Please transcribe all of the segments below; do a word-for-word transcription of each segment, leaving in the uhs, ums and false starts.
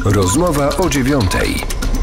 Rozmowa o dziewiątej.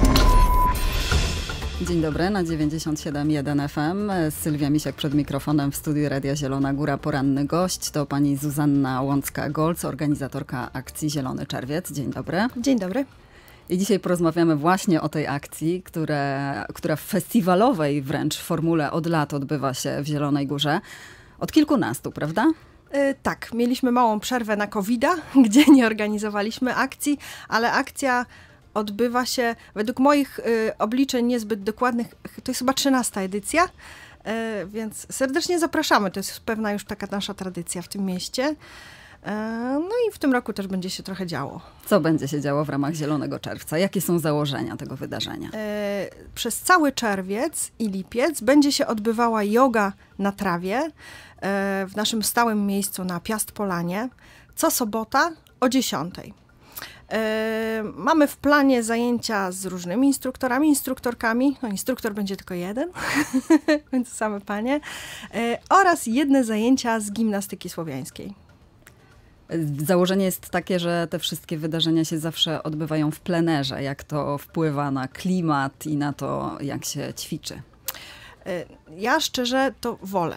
Dzień dobry, na dziewięćdziesiąt siedem jeden F M. Sylwia Misiak przed mikrofonem w studiu Radia Zielona Góra. Poranny gość to pani Zuzanna Łącka-Golc, organizatorka akcji Zielony Czerwiec. Dzień dobry. Dzień dobry. I dzisiaj porozmawiamy właśnie o tej akcji, które, która w festiwalowej wręcz formule od lat odbywa się w Zielonej Górze. Od kilkunastu, prawda? Yy, tak, mieliśmy małą przerwę na kowida, gdzie nie organizowaliśmy akcji, ale akcja odbywa się, według moich y, obliczeń niezbyt dokładnych, to jest chyba trzynasta edycja, y, więc serdecznie zapraszamy. To jest pewna już taka nasza tradycja w tym mieście. Y, no i w tym roku też będzie się trochę działo. Co będzie się działo w ramach Zielonego Czerwca? Jakie są założenia tego wydarzenia? Y, przez cały czerwiec i lipiec będzie się odbywała joga na trawie y, w naszym stałym miejscu na Piast Polanie, co sobota o dziesiątej. Yy, mamy w planie zajęcia z różnymi instruktorami, instruktorkami, no instruktor będzie tylko jeden, więc same panie, yy, oraz jedne zajęcia z gimnastyki słowiańskiej. Założenie jest takie, że te wszystkie wydarzenia się zawsze odbywają w plenerze. Jak to wpływa na klimat i na to, jak się ćwiczy? Ja szczerze to wolę.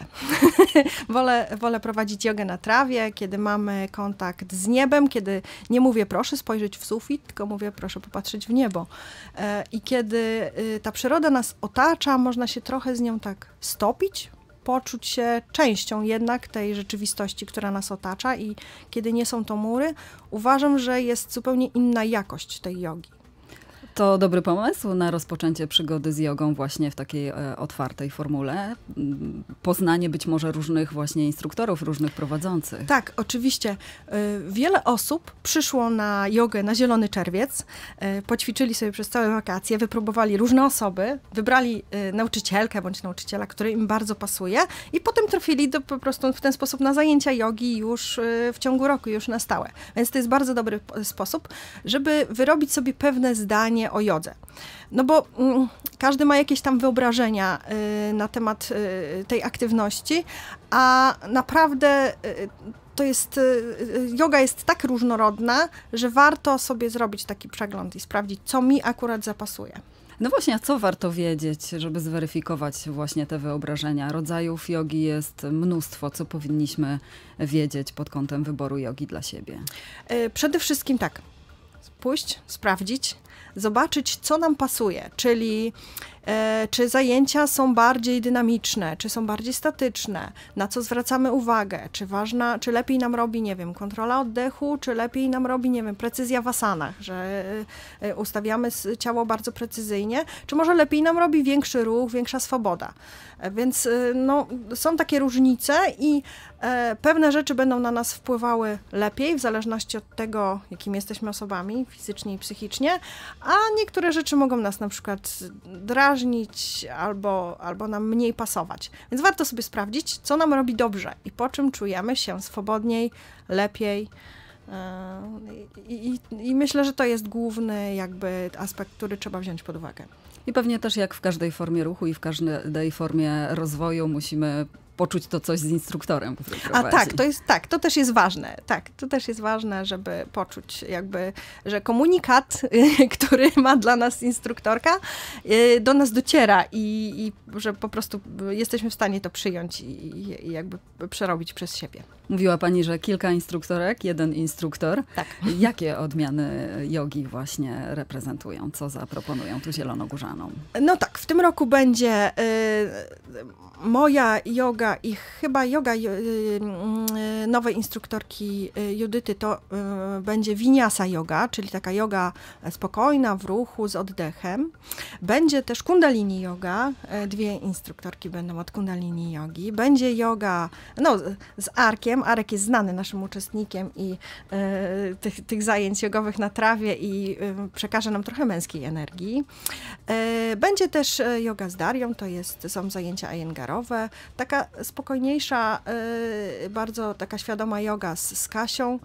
wolę. Wolę prowadzić jogę na trawie, kiedy mamy kontakt z niebem, kiedy nie mówię proszę spojrzeć w sufit, tylko mówię proszę popatrzeć w niebo. I kiedy ta przyroda nas otacza, można się trochę z nią tak stopić, poczuć się częścią jednak tej rzeczywistości, która nas otacza, i kiedy nie są to mury, uważam, że jest zupełnie inna jakość tej jogi. To dobry pomysł na rozpoczęcie przygody z jogą właśnie w takiej e, otwartej formule. Poznanie być może różnych właśnie instruktorów, różnych prowadzących. Tak, oczywiście. Y, wiele osób przyszło na jogę na Zielony Czerwiec, y, poćwiczyli sobie przez całe wakacje, wypróbowali różne osoby, wybrali y, nauczycielkę bądź nauczyciela, który im bardzo pasuje, i potem trafili do, po prostu w ten sposób na zajęcia jogi już y, w ciągu roku, już na stałe. Więc to jest bardzo dobry sposób, żeby wyrobić sobie pewne zdanie o jodze. No bo mm, każdy ma jakieś tam wyobrażenia y, na temat y, tej aktywności, a naprawdę y, to jest, y, joga jest tak różnorodna, że warto sobie zrobić taki przegląd i sprawdzić, co mi akurat zapasuje. No właśnie, a co warto wiedzieć, żeby zweryfikować właśnie te wyobrażenia? Rodzajów jogi jest mnóstwo. Co powinniśmy wiedzieć pod kątem wyboru jogi dla siebie? Y, przede wszystkim tak, pójść, sprawdzić, zobaczyć, co nam pasuje, czyli e, czy zajęcia są bardziej dynamiczne, czy są bardziej statyczne, na co zwracamy uwagę, czy ważna, czy lepiej nam robi, nie wiem, kontrola oddechu, czy lepiej nam robi, nie wiem, precyzja w asanach, że e, ustawiamy ciało bardzo precyzyjnie, czy może lepiej nam robi większy ruch, większa swoboda. E, więc e, no, są takie różnice i e, pewne rzeczy będą na nas wpływały lepiej, w zależności od tego, jakimi jesteśmy osobami, fizycznie i psychicznie, a niektóre rzeczy mogą nas na przykład drażnić albo, albo nam mniej pasować. Więc warto sobie sprawdzić, co nam robi dobrze i po czym czujemy się swobodniej, lepiej. I, i, I myślę, że to jest główny jakby aspekt, który trzeba wziąć pod uwagę. I pewnie też jak w każdej formie ruchu i w każdej formie rozwoju musimy poczuć to coś z instruktorem, który prowadzi. A tak, to jest tak, to też jest ważne. Tak, to też jest ważne, żeby poczuć jakby, że komunikat, który ma dla nas instruktorka, do nas dociera i, i że po prostu jesteśmy w stanie to przyjąć i, i jakby przerobić przez siebie. Mówiła pani, że kilka instruktorek, jeden instruktor. Tak. Jakie odmiany jogi właśnie reprezentują? Co zaproponują tu zielonogórzanom? No tak, w tym roku będzie y, moja joga i chyba joga y, y, nowej instruktorki y, Judyty, to y, będzie Vinyasa yoga, czyli taka joga spokojna, w ruchu, z oddechem. Będzie też kundalini yoga, y, dwie instruktorki będą od kundalini jogi. Będzie yoga, no z Arkiem, Arek jest znany naszym uczestnikiem i y, tych, tych zajęć jogowych na trawie i y, przekaże nam trochę męskiej energii. Y, będzie też yoga z Darią, to jest, są zajęcia Iyengarowe. Taka spokojniejsza, y, bardzo taka świadoma joga z, z Kasią.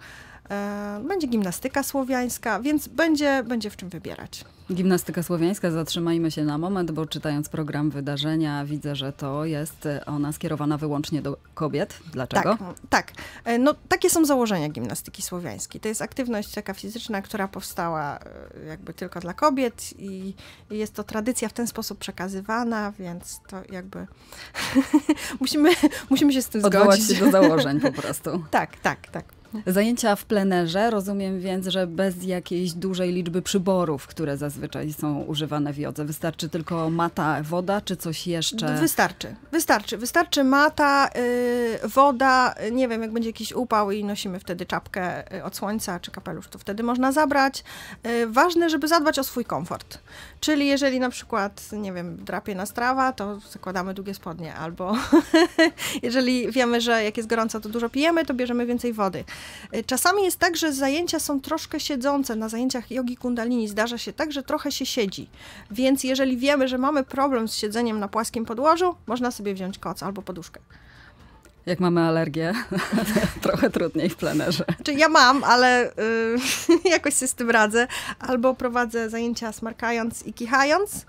e, będzie gimnastyka słowiańska, więc będzie, będzie w czym wybierać. Gimnastyka słowiańska, zatrzymajmy się na moment, bo czytając program wydarzenia widzę, że to jest ona skierowana wyłącznie do kobiet. Dlaczego? Tak, tak. No, takie są założenia gimnastyki słowiańskiej. To jest aktywność taka fizyczna, która powstała jakby tylko dla kobiet i jest to tradycja w ten sposób przekazywana, więc to jakby musimy, musimy się z tym Odwołać zgodzić. się do założeń po prostu. Tak, tak, tak. Zajęcia w plenerze, rozumiem więc, że bez jakiejś dużej liczby przyborów, które zazwyczaj są używane w jodze. Wystarczy tylko mata, woda, czy coś jeszcze? Wystarczy, wystarczy. Wystarczy mata, yy, woda, nie wiem, jak będzie jakiś upał i nosimy wtedy czapkę od słońca czy kapelusz, to wtedy można zabrać. Yy, ważne, żeby zadbać o swój komfort. Czyli jeżeli na przykład, nie wiem, drapie nas trawa, to zakładamy długie spodnie, albo jeżeli wiemy, że jak jest gorąco, to dużo pijemy, to bierzemy więcej wody. Czasami jest tak, że zajęcia są troszkę siedzące. Na zajęciach jogi kundalini zdarza się tak, że trochę się siedzi. Więc jeżeli wiemy, że mamy problem z siedzeniem na płaskim podłożu, można sobie wziąć koc albo poduszkę. Jak mamy alergię, trochę trudniej w plenerze. Czy ja mam, ale y, jakoś się z tym radzę. Albo prowadzę zajęcia smarkając i kichając.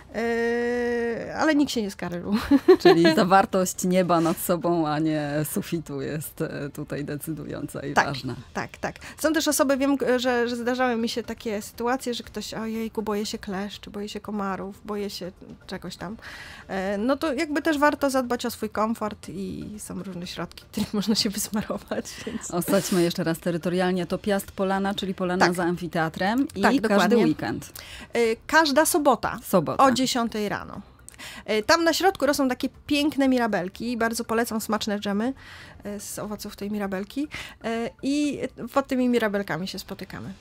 Yy, ale nikt się nie skarżył. Czyli zawartość nieba nad sobą, a nie sufitu jest tutaj decydująca i tak, ważna. Tak, tak. Są też osoby, wiem, że, że zdarzały mi się takie sytuacje, że ktoś, ojejku, boję się kleszczy, boję się komarów, boję się czegoś tam. Yy, no to jakby też warto zadbać o swój komfort i są różne środki, którymi można się wysmarować. Więc... Osadźmy jeszcze raz terytorialnie, to Piast Polana, czyli Polana tak. za amfiteatrem i tak, każdy dokładnie. weekend. Yy, każda sobota. Sobota. O dziesiątej rano. Tam na środku rosną takie piękne mirabelki. Bardzo polecam smaczne dżemy z owoców tej mirabelki. I pod tymi mirabelkami się spotykamy.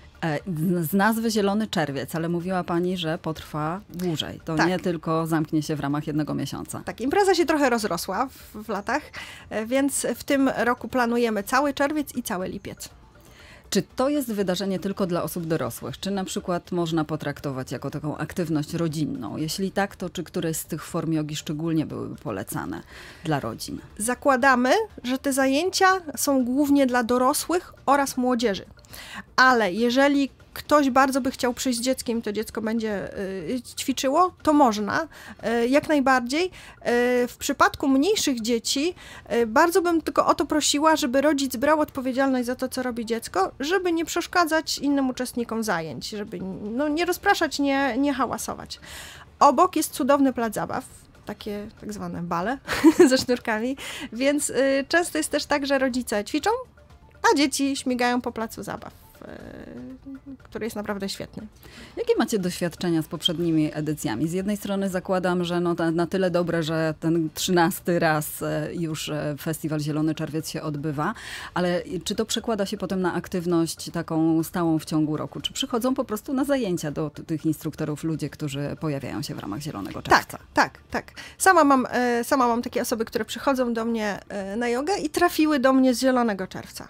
Z nazwy Zielony Czerwiec, ale mówiła pani, że potrwa dłużej. To tak. nie tylko zamknie się w ramach jednego miesiąca. Tak, impreza się trochę rozrosła w, w latach, więc w tym roku planujemy cały czerwiec i cały lipiec. Czy to jest wydarzenie tylko dla osób dorosłych? Czy na przykład można potraktować jako taką aktywność rodzinną? Jeśli tak, to czy któreś z tych form jogi szczególnie byłyby polecane dla rodzin? Zakładamy, że te zajęcia są głównie dla dorosłych oraz młodzieży. Ale jeżeli ktoś bardzo by chciał przyjść z dzieckiem, to dziecko będzie y, ćwiczyło, to można, y, jak najbardziej. Y, w przypadku mniejszych dzieci y, bardzo bym tylko o to prosiła, żeby rodzic brał odpowiedzialność za to, co robi dziecko, żeby nie przeszkadzać innym uczestnikom zajęć, żeby no, nie rozpraszać, nie, nie hałasować. Obok jest cudowny plac zabaw, takie tak zwane bale ze sznurkami, więc y, często jest też tak, że rodzice ćwiczą, a dzieci śmigają po placu zabaw, który jest naprawdę świetny. Jakie macie doświadczenia z poprzednimi edycjami? Z jednej strony zakładam, że no na, na tyle dobre, że ten trzynasty raz już Festiwal Zielony Czerwiec się odbywa, ale czy to przekłada się potem na aktywność taką stałą w ciągu roku? Czy przychodzą po prostu na zajęcia do tych instruktorów ludzie, którzy pojawiają się w ramach Zielonego Czerwca? Tak, tak, tak. Sama mam, sama mam takie osoby, które przychodzą do mnie na jogę i trafiły do mnie z Zielonego Czerwca.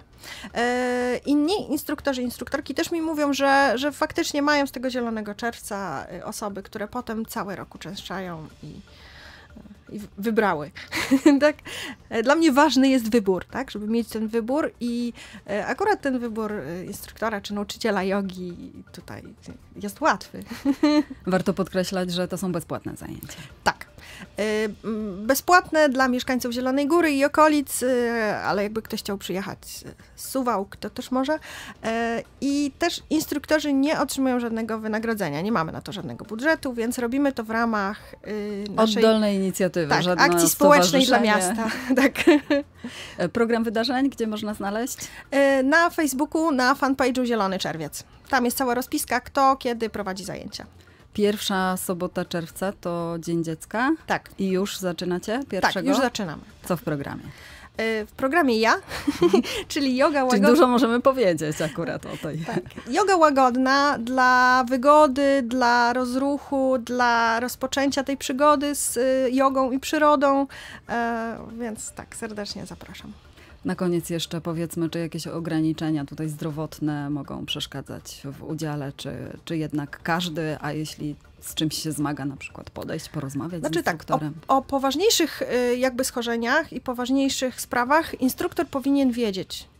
Inni instruktorzy, instruktorki też mi mówią, że, że faktycznie mają z tego Zielonego Czerwca osoby, które potem cały rok uczęszczają i, i wybrały. Tak? Dla mnie ważny jest wybór, tak? Żeby mieć ten wybór i akurat ten wybór instruktora czy nauczyciela jogi tutaj jest łatwy. Warto podkreślać, że to są bezpłatne zajęcia. Tak. Bezpłatne dla mieszkańców Zielonej Góry i okolic, ale jakby ktoś chciał przyjechać z Suwałk, to też może. I też instruktorzy nie otrzymują żadnego wynagrodzenia. Nie mamy na to żadnego budżetu, więc robimy to w ramach naszej... Oddolnej inicjatywy. Tak, Żadne akcji społecznej dla miasta. Tak. Program wydarzeń, gdzie można znaleźć? Na Facebooku, na fanpage'u Zielony Czerwiec. Tam jest cała rozpiska, kto kiedy prowadzi zajęcia. Pierwsza sobota czerwca to Dzień Dziecka. Tak. I już zaczynacie pierwszego? Tak, już zaczynamy. Co w programie? W programie ja, czyli yoga łagodna. Czyli dużo możemy powiedzieć akurat o tej. Tak. Yoga łagodna dla wygody, dla rozruchu, dla rozpoczęcia tej przygody z jogą i przyrodą, e, więc tak, serdecznie zapraszam. Na koniec jeszcze powiedzmy, czy jakieś ograniczenia tutaj zdrowotne mogą przeszkadzać w udziale, czy, czy jednak każdy, a jeśli z czymś się zmaga, na przykład podejść, porozmawiać znaczy z instruktorem? Tak, o, o poważniejszych jakby schorzeniach i poważniejszych sprawach instruktor powinien wiedzieć,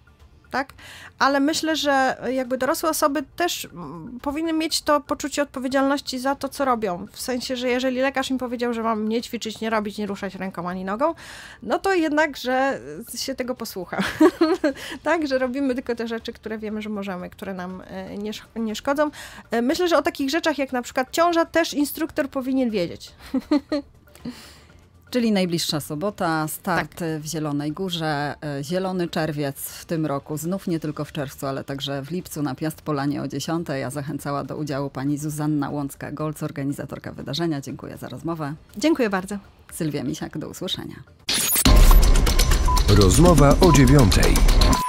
tak? Ale myślę, że jakby dorosłe osoby też powinny mieć to poczucie odpowiedzialności za to, co robią. W sensie, że jeżeli lekarz im powiedział, że mam nie ćwiczyć, nie robić, nie ruszać ręką ani nogą, no to jednak, że się tego posłucha. Tak, że robimy tylko te rzeczy, które wiemy, że możemy, które nam nie, nie szkodzą. Myślę, że o takich rzeczach jak na przykład ciąża też instruktor powinien wiedzieć. Czyli najbliższa sobota, start tak. w Zielonej Górze, Zielony Czerwiec w tym roku, znów nie tylko w czerwcu, ale także w lipcu na Piast Polanie o dziesiątej. Ja zachęcała do udziału pani Zuzanna Łącka-Golc, organizatorka wydarzenia. Dziękuję za rozmowę. Dziękuję bardzo. Sylwia Misiak, do usłyszenia. Rozmowa o dziewiątej.